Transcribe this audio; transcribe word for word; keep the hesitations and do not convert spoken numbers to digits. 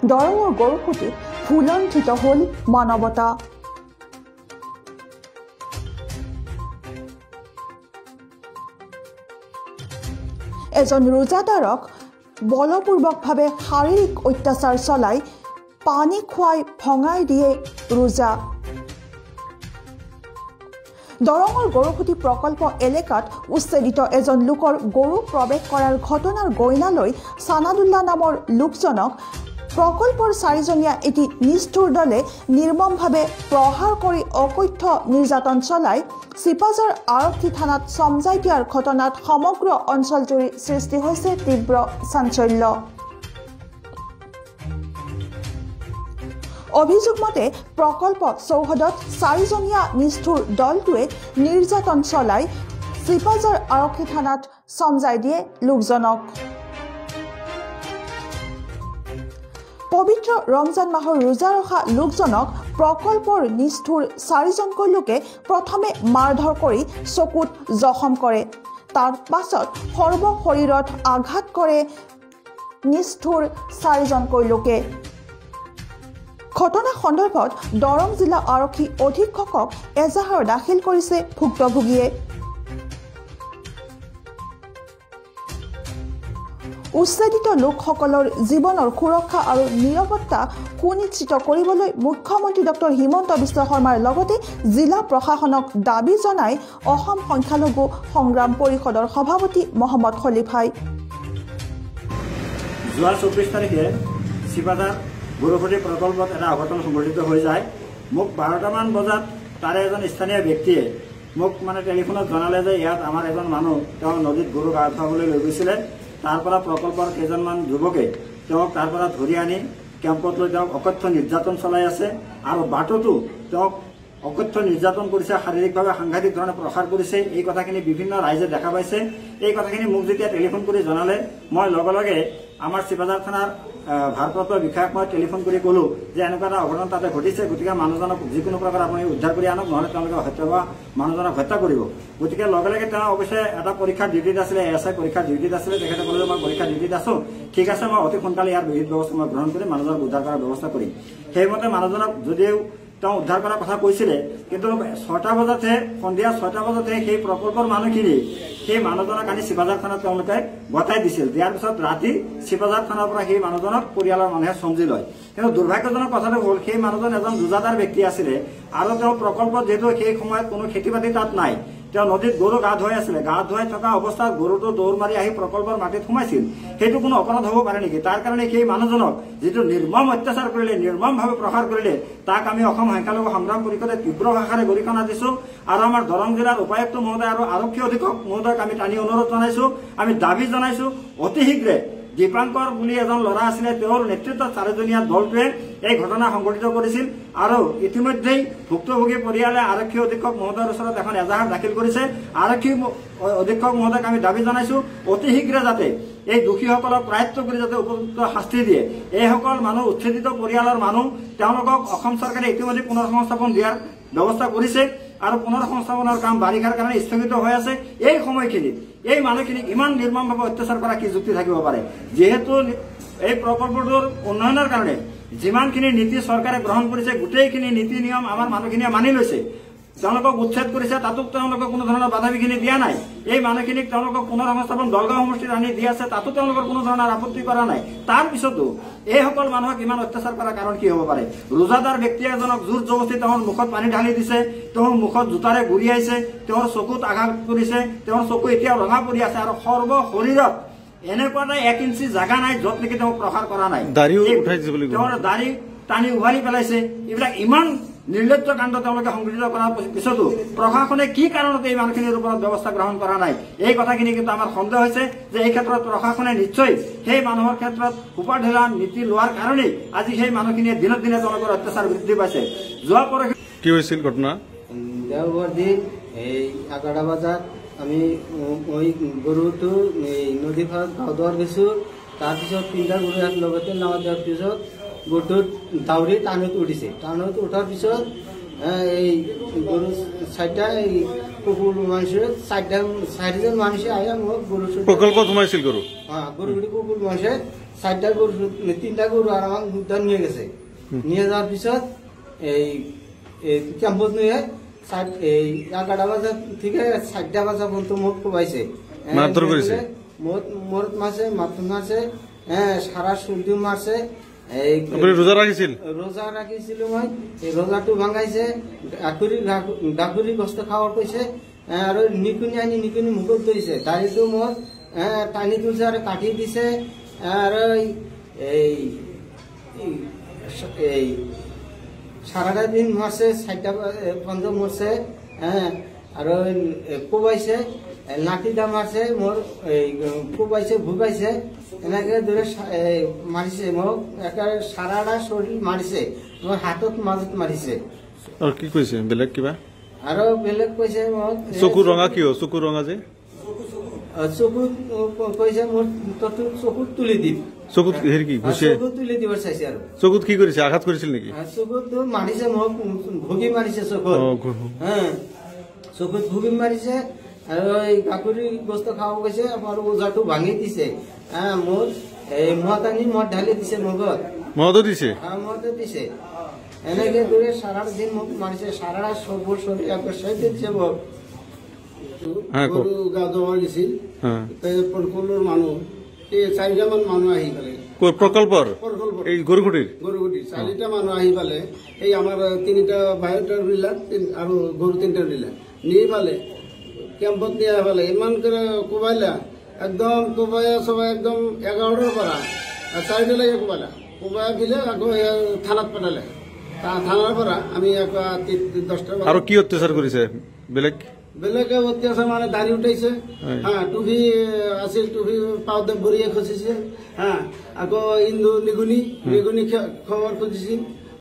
দৰঙৰ গৰুসুতিত ফুলন্ঠিত হ'ল মানৱতা। এজন ৰোজাদাৰক বলপূৰ্বকভাৱে শাৰীৰিক অত্যাচাৰ চলাই পানী খুৱাই ভঙাই দিয়ে ৰোজা। দৰঙৰ গৰুসুতি প্ৰকল্প এলেকাত উচ্ছেদিত এজন লোকৰ গৰু প্ৰৱেশ কৰাৰ ঘটনাৰ গইনালৈ ছানাদুল্লাহ নামৰ লোকজনক প্ৰকল্পৰ চাৰিজনীয়া এটি নিষ্ঠুৰ দলে নিৰ্মমভাৱে প্ৰহাৰ কৰি অকথ্য নিৰ্যাতন চলাই চিপাজাৰ আৰক্ষী থানাত চমজাই দিয়াৰ ঘটনাত সমগ্ৰ অঞ্চলজুৰি সৃষ্টি হৈছে তীব্ৰ চাঞ্চল্য। অভিযোগ মতে প্ৰকল্প চৌহদত চাৰিজনীয়া নিষ্ঠুৰ দলটোৱে নিৰ্যাতন চলাই চিপাজাৰ আৰক্ষী থানাত চমজাই দিয়ে লোকজনক। পবিত্ৰ ৰমজান মাহৰ ৰোজা ৰখা লোকজনক প্ৰকল্পৰ নিষ্ঠুৰ চাৰিজনকৈ লোকে প্ৰথমে মাৰধৰ কৰি চকুত জখম কৰে, তাৰ পাছত সৰ্ব শৰীৰত আঘাত কৰে নিষ্ঠুৰ চাৰিজনকৈ লোকে। ঘটনা সন্দৰ্ভত দৰং জিলা আৰক্ষী অধীক্ষকক এজাহাৰ দাখিল কৰিছে ভুক্তভোগীয়ে। উচ্ছেদিত লোকসকলৰ জীৱনৰ সুৰক্ষা আৰু নিৰাপত্তা সুনিশ্চিত কৰিবলৈ মুখ্যমন্ত্ৰী ডক্টৰ হিমন্ত বিশ্ব শৰ্মাৰ লগতে জিলা প্ৰশাসনক দাবী জনাই অসম সংখ্যালঘু সংগ্ৰাম পৰিষদৰ সভাপতি মহম্মদ খলিফাই। যোৱা চৌব্বিছ তাৰিখে চিপাজাৰ গৰুসুতি প্ৰকল্পত এটা অঘটন সংঘটিত হৈ যায়। মোক বাৰটামান বজাত তাৰে এজন স্থানীয় ব্যক্তিয়ে মোক মানে টেলিফোনত জনালে যে ইয়াত আমাৰ এজন মানুহ তেওঁ নদীত গৰু গা ধুৱাবলৈ লৈ গৈছিলে। তাৰ পৰা প্ৰকল্পৰ কেইজনমান যুৱকে তেওঁক তাৰ পৰা ধৰি আনি কেম্পত লৈ তেওঁক অকথ্য নিৰ্যাতন চলাই আছে আৰু বাটতো তেওঁক অকথ্য নিৰ্যাতন কৰিছে, শাৰীৰিকভাৱে সাংঘাতিক ধৰণে প্ৰসাৰ কৰিছে। এই কথাখিনি বিভিন্ন ৰাইজে দেখা পাইছে। এই কথাখিনি মোক যেতিয়া টেলিফোন কৰি জনালে মই লগে লগে আমাৰ চিপাজাৰ থানাৰ ভাৰপ্ৰাপ্ত বিষয়াক মই টেলিফোন কৰি ক'লো যে এনেকুৱা এটা অঘটন তাতে ঘটিছে, গতিকে মানুহজনক যিকোনো প্ৰকাৰ আপুনি উদ্ধাৰ কৰি আনক, নহ'লে তেওঁলোকে হত্যা বা মানুহজনক হত্যা কৰিব। গতিকে লগে লগে তেওঁ অৱশ্যে এটা পৰীক্ষাৰ ডিউটিত আছিলে, এ এছ আই পৰীক্ষাৰ ডিউটিত আছিলে। তেখেতে ক'লে মই পৰীক্ষাৰ ডিউটিত আছো, ঠিক আছে মই অতি সোনকালে ইয়াৰ বিহিত ব্যৱস্থা মই গ্ৰহণ কৰি মানুহজনক উদ্ধাৰ কৰাৰ ব্যৱস্থা কৰিম। সেইমতে মানুহজনক যদিও তেওঁ উদ্ধাৰ কৰাৰ কথা কৈছিলে, কিন্তু ছয়টা বজাতহে সন্ধিয়া ছয়টা বজাতহে সেই প্ৰকল্পৰ মানুহখিনি সেই মানুহজনক আনি চিপাজাৰ থানাত তেওঁলোকে গতাই দিছিল। দিয়াৰ পিছত ৰাতি চিপাজাৰ থানাৰ পৰা সেই মানুহজনক পৰিয়ালৰ মানুহে চমজি লয়। কিন্তু দুৰ্ভাগ্যজনক কথাটো হ'ল সেই মানুহজন এজন ৰোজাদাৰ ব্যক্তি আছিলে আৰু তেওঁ প্ৰকল্পত যিহেতু সেই সময়ত কোনো খেতি বাতি তাত নাই, তেওঁ নদীত গৰু গা ধুৱাই আছিলে। গা ধুৱাই থকা অৱস্থাত গৰুটো দৌৰ মাৰি আহি প্ৰকল্পৰ মাটিত সোমাইছিল। সেইটো কোনো অপৰাধ হ'ব পাৰে নেকি? তাৰ কাৰণে সেই মানুহজনক যিটো নিৰ্মম অত্যাচাৰ কৰিলে, নিৰ্মমভাৱে প্ৰসাৰ কৰিলে, তাক আমি অসম সংখ্যালঘু সংগ্ৰাম পৰিষদে তীব্ৰ ভাষাৰে গৰিহণা দিছো আৰু আমাৰ দৰং জিলাৰ উপায়ুক্ত মহোদয় আৰু আৰক্ষী অধীক্ষক মহোদয়ক আমি টানি অনুৰোধ জনাইছো, আমি দাবী জনাইছো অতি শীঘ্ৰে দীপাংকৰ বুলি এজন ল'ৰা আছিলে, তেওঁৰ নেতৃত্বত চাৰিজনীয়া দলটোৱে এই ঘটনা সংঘটিত কৰিছিল আৰু ইতিমধ্যেই ভুক্তভোগী পৰিয়ালে আৰক্ষী অধীক্ষক মহোদয়ৰ ওচৰত এখন এজাহাৰ দাখিল কৰিছে। আৰক্ষী অধীক্ষক মহোদয়ক আমি দাবী জনাইছো অতি শীঘ্ৰে যাতে এই দোষীসকলক প্ৰায়ত্ব কৰি যাতে উপযুক্ত শাস্তি দিয়ে। এইসকল মানুহ উচ্ছেদিত পৰিয়ালৰ মানুহ, তেওঁলোকক অসম চৰকাৰে ইতিমধ্যে পুনৰ সংস্থাপন দিয়াৰ ব্যৱস্থা কৰিছে আৰু পুনৰ সংস্থাপনৰ কাম বাৰিষাৰ কাৰণে স্থগিত হৈ আছে। এই সময়খিনিত এই মানুহখিনিক ইমান নিৰ্মমভাৱে অত্যাচাৰ কৰা কি যুক্তি থাকিব পাৰে? যিহেতু এই প্ৰকল্পটোৰ উন্নয়নৰ কাৰণে যিমানখিনি নীতি চৰকাৰে গ্ৰহণ কৰিছে, গোটেইখিনি নীতি নিয়ম আমাৰ মানুহখিনিয়ে মানি লৈছে। তেওঁলোকক উচ্ছেদ কৰিছে, তাতো তেওঁলোকে কোনো ধৰণৰ বাধা বিঘিনি দিয়া নাই। এই মানুহখিনিক তেওঁলোকক পুনৰ সংস্থাপন দলগাঁও সমষ্টিত আনি দি আছে, তাতো তেওঁলোকৰ কোনো ধৰণৰ আপত্তি কৰা নাই। তাৰ পিছতো এইসকল মানুহক ইমান অত্যাচাৰ কৰাৰ কাৰণ কি হ'ব পাৰে? ৰোজাদাৰ ব্যক্তি এজনক জোৰ জবস্তি তেওঁৰ মুখত পানী ঢালি দিছে, তেওঁৰ মুখত জোতাৰে গুৰিয়াইছে, তেওঁৰ চকুত আঘাত কৰিছে, তেওঁৰ চকু এতিয়াও ৰঙা পৰি আছে আৰু সৰ্ব শৰীৰত এনেকুৱা এটা এক ইঞ্চি জাগা নাই য'ত নেকি তেওঁ প্ৰসাৰ কৰা নাই। তেওঁৰ দাড়ি টানি উভালি পেলাইছে। এইবিলাক ইমান নিৰ্লজ্জ কাণ্ড তেওঁলোকে সংঘটিত কৰাৰ পিছতো প্ৰশাসনে কি কাৰণতে এই মানুহখিনিৰ ওপৰত ব্যৱস্থা গ্ৰহণ কৰা নাই, এই কথাখিনি কিন্তু আমাৰ সন্দেহ হৈছে যে এই ক্ষেত্ৰত প্ৰশাসনে নিশ্চয় সেই মানুহৰ ক্ষেত্ৰত উপাঢেলা নীতি লোৱাৰ কাৰণেই আজি সেই মানুহখিনিয়ে দিনক দিনে তেওঁলোকৰ অত্যাচাৰ বৃদ্ধি পাইছে। যোৱা পৰহি কি হৈছিল ঘটনা? দেওবাৰ দিন এই এঘাৰটা বজাত আমি ওই গৰুটো নদী পাৰত গাঁও দোৱাৰ গৈছো। তাৰপিছত তিনিটা গৰু ইয়াত লগতে নাও দিয়াৰ পিছত গৰুটোত দাউৰি টানত উঠিছে। টানত উঠাৰ পিছত এই গৰু চাৰিটা এই কুকুৰ মানুষের চাৰিটা চাৰিজন মানুষে আয়া মোক গৰু প্ৰকল্পত সোমাইছিল গৰু হ্যাঁ গৰুগুলি কুকুর মানুষে চারটা গরু তিনটা গরু আর আমার উদ্ধার নিয়ে গেছে নিয়ে যাওয়ার পিছত এই ক্যাম্পত নিয়ে এই এগারোটা বাজা থেকে চারটা বাজা পর্যন্ত মুখ কোবাইছে মারধর করেছে মরত মারছে মাথুর মারছে হ্যাঁ সারা সূর্য মারছে এই রোজা রাখিছিল রোজা রাখিছিল মই এই রোজাটো ভাঙাইছে আকুরি ডাকুরি কষ্ট খাওয়ার কইছে আর নিকুনি আনি নিকুনি মুখত ধরিছে দাড়িটো মোর টানি তুলছে আর কাটি দিছে আর এই এই সারাটা দিন মারছে চারটা পর্যন্ত মরছে হ্যাঁ আর কোবাইছে লাঠিটা মারছে মোর এই কোবাইছে ভুগাইছে এনেকে ধরে মারিছে মোক একেবাৰে সারাটা শরীর মারিছে মোর হাতত মাজত মারিছে আর কি কইছে বেলেগ কিবা আৰু বেলেগ কৈছে মোক চকু ৰঙা কিয় চকু ৰঙা যে চকু কৈছে মোৰ তটো চকুত তুলি দিম চকুত হেৰি কি ঘুষে চকুত তুলি দিব চাইছে আৰু চকুত কি কৰিছে আঘাত কৰিছিল নেকি চকুত মাৰিছে মোক ভুগি মাৰিছে চকুত হ্যাঁ চকুত ভুগি মাৰিছে আৰু এই কাকুৰি বস্তু খাব গৈছে আৰু ওজাটো ভাঙি দিছে হ্যাঁ মোৰ এই মদ আনি মদ ঢালি দিছে মগত মদও দিছে হ্যাঁ মদও দিছে এনেকে দূরে সারা দিন মুখ মারিছে সারা সবুর শরীর একবার সে দিচ্ছে মোক গরু গা ধোৱা গৈছিল প্ৰকল্পৰ মানুহ এই চাৰিটামান মানুহ আহি পালে প্ৰকল্পৰ এই গৰুগুটিৰ গৰুগুটিৰ চাৰিটা মানুহ আহি পালে এই আমাৰ তিনিটা বায়'টাৰ বিলাক আৰু গৰু তিনিটাৰ বিলাক নি পালে কেম্পত নিয়ে আহি পালে ইমান করে কোবাইলা একদম কোবাই সবাই একদম এগারোটার পৰা চাৰিটালৈকে কোবালা কোবাই দিলে আকৌ থানাত পঠালে থানার পৰা আমি দশটা আৰু কি অত্যাচার কৰিছে বেলেগ বেলেগে অত্যাচার মানে দাড়ি উঠাইছে হ্যাঁ টুপি আছিল টুপি পাওতে ভরিয়ে খুঁজিছে হ্যাঁ আকৌ ইন্দু নিগুনি নিগুনি খবর খুঁজিছিল